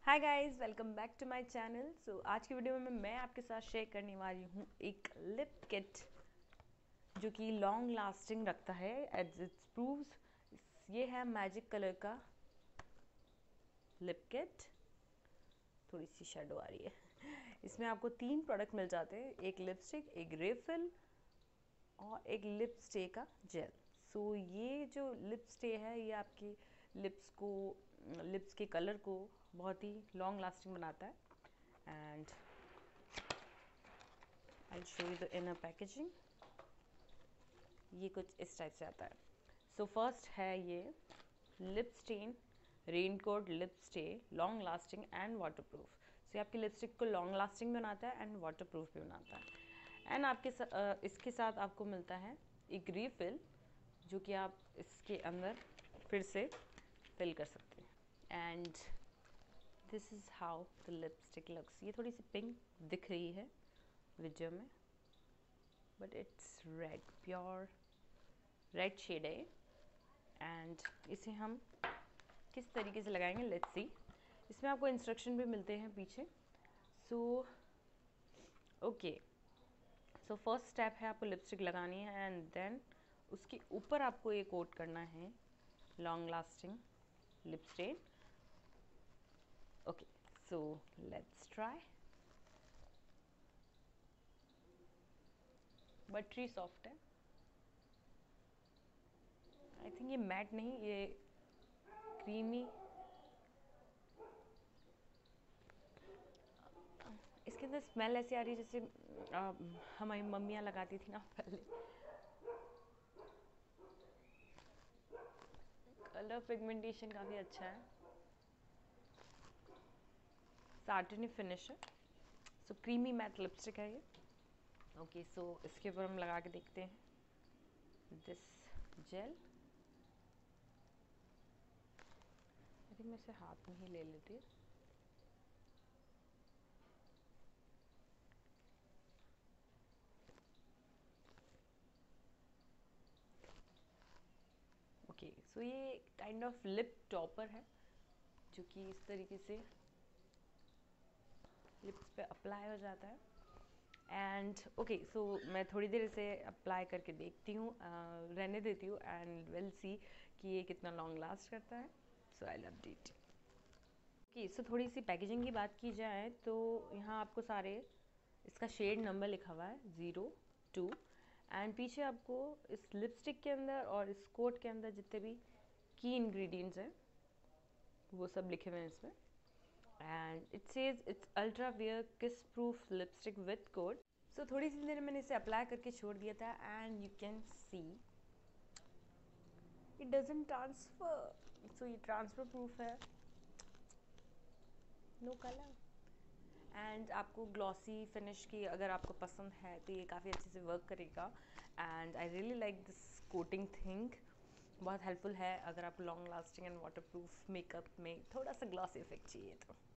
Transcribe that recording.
Hi guys, welcome back to my channel. So आज की video में मैं आपके साथ शेयर करने वाली हूँ एक लिप किट जो कि लॉन्ग लास्टिंग रखता है एज इट्स प्रूव्स। ये है मैजिक कलर का लिप किट। थोड़ी सी शेडो आ रही है। इसमें आपको 3 प्रोडक्ट मिल जाते हैं, एक लिपस्टिक, एक रिफिल और एक लिप स्टे का जेल। सो ये जो लिप स्टे है ये आपकी लिप्स के कलर को बहुत ही लॉन्ग लास्टिंग बनाता है। And I show you the inner packaging. ये कुछ इस टाइप से आता है। सो फर्स्ट है ये lip stain raincoat lip stay, long lasting and waterproof. So ये आपकी लिपस्टिक को लॉन्ग लास्टिंग बनाता है एंड वाटर प्रूफ भी बनाता है। एंड इसके साथ आपको मिलता है एक रीफिल जो कि आप इसके अंदर फिर से फिल कर सकते हैं। And this is how the lipstick looks. ये थोड़ी सी पिंक दिख रही है वीडियो में, but it's red, pure red shade है। एंड इसे हम किस तरीके से लगाएंगे, लेट्स सी। इसमें आपको इंस्ट्रक्शन भी मिलते हैं पीछे। So okay, so first step है आपको लिपस्टिक लगानी है एंड देन उसके ऊपर आपको ये कोट करना है long lasting lip stain. Okay, so let's try. Buttery soft है। आई थिंक ये मैट नहीं, ये क्रीमी। इसके अंदर स्मेल ऐसी आ रही है जैसे हमारी मम्मियाँ लगाती थी ना पहले। कलर पिगमेंटेशन काफ़ी अच्छा है, साटिनी फिनिश है। सो क्रीमी मैट लिपस्टिक है ये। ओके, सो इसके ऊपर हम लगा के देखते हैं दिस जेल। आई थिंक मैं इसे हाथ में ही ले लेती हूँ। ओके, सो ये काइंड ऑफ लिप टॉपर है जो कि इस तरीके से लिप्स पे अप्लाई हो जाता है। एंड ओके, सो मैं थोड़ी देर इसे अप्लाई करके देखती हूँ, रहने देती हूँ एंड विल सी कि ये कितना लॉन्ग लास्ट करता है। So I love it. Okay, so थोड़ी सी पैकेजिंग की बात की जाए तो यहाँ आपको सारे इसका शेड नंबर लिखा हुआ है 02। एंड पीछे आपको इस लिपस्टिक के अंदर और इस कोट के अंदर जितने भी की इंग्रेडिएंट्स हैं वो सब लिखे हुए हैं इसमें। And it says it's ultra wear kiss proof lipstick with coat. So थोड़ी सी देर मैंने इसे अप्लाई करके छोड़ दिया था and you can see it doesn't transfer. So ये ट्रांसफर प्रूफ है, नो कलर। एंड आपको ग्लॉसी फिनिश की अगर आपको पसंद है तो ये काफ़ी अच्छे से वर्क करेगा। And I really like this coating thing, बहुत हेल्पफुल है अगर आपको long lasting and waterproof makeup में थोड़ा सा ग्लॉसी इफेक्ट चाहिए तो।